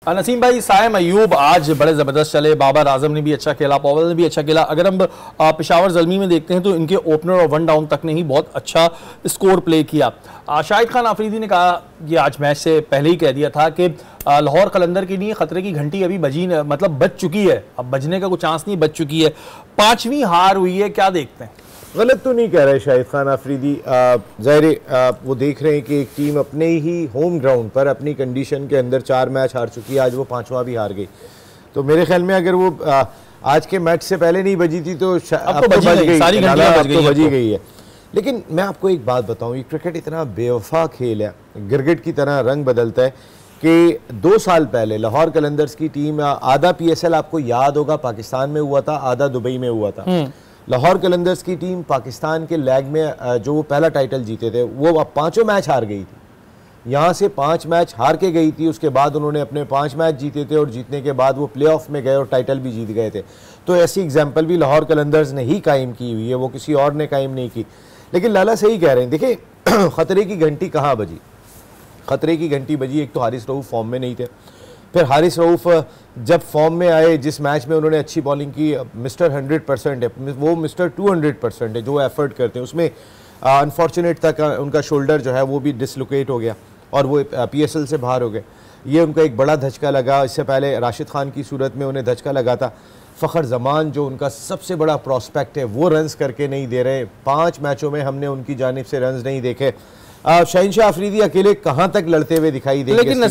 नसीम भाई, साइम अयूब आज बड़े ज़बरदस्त चले, बाबर आजम ने भी अच्छा खेला, पॉवल ने भी अच्छा खेला। अगर हम पेशावर ज़ल्मी में देखते हैं तो इनके ओपनर और वन डाउन तक ने ही बहुत अच्छा स्कोर प्ले किया। शाहिद खान आफरीदी ने कहा, ये आज मैच से पहले ही कह दिया था कि लाहौर कलंदर के लिए खतरे की घंटी अभी बज चुकी है, अब बजने का कोई चांस नहीं, बज चुकी है। 5वीं हार हुई है, क्या देखते हैं? गलत तो नहीं कह रहे शाहिद खान आफरीदी। ज़ाहिर वो देख रहे हैं कि एक टीम अपने ही होम ग्राउंड पर अपनी कंडीशन के अंदर 4 मैच हार चुकी है, आज वो 5वां भी हार गई। तो मेरे ख्याल में अगर वो आज के मैच से पहले नहीं बजी थी तो अब तो बज गई, सारी घंटियां बजी गई है। लेकिन मैं आपको एक बात बताऊं, ये क्रिकेट इतना बेवफा खेल है, गिरगिट की तरह रंग बदलता है कि 2 साल पहले लाहौर कलंदर्स की टीम, आधा PSL आपको याद होगा पाकिस्तान में हुआ था, आधा दुबई में हुआ था। लाहौर कलंदर्स की टीम पाकिस्तान के लैग में जो वो पहला टाइटल जीते थे, वो 5 मैच हार गई थी। यहाँ से 5 मैच हार के गई थी, उसके बाद उन्होंने अपने 5 मैच जीते थे और जीतने के बाद वो प्लेऑफ में गए और टाइटल भी जीत गए थे। तो ऐसी एग्जाम्पल भी लाहौर कलंदर्स ने ही कायम की हुई है, वो किसी और ने कायम नहीं की। लेकिन लाला सही कह रहे हैं, देखिए खतरे की घंटी कहाँ बजी? खतरे की घंटी बजी, एक तो हारिस रऊफ फॉर्म में नहीं थे, फिर हारिस रऊफ जब फॉर्म में आए, जिस मैच में उन्होंने अच्छी बॉलिंग की, मिस्टर 100% है, वो मिस्टर 200% है जो एफर्ट करते हैं, उसमें अनफॉर्चुनेट तक उनका शोल्डर जो है वो भी डिसलोकेट हो गया और वो PSL से बाहर हो गए। ये उनका एक बड़ा धचका लगा। इससे पहले राशिद खान की सूरत में उन्हें धचका लगा था। फ़खर जमान जो उनका सबसे बड़ा प्रॉस्पेक्ट है, वो रन्स करके नहीं दे रहे। 5 मैचों में हमने उनकी जानिब से रन्स नहीं देखे। शहीनशाह अफरीदी अकेले कहाँ तक लड़ते हुए दिखाई देंगे?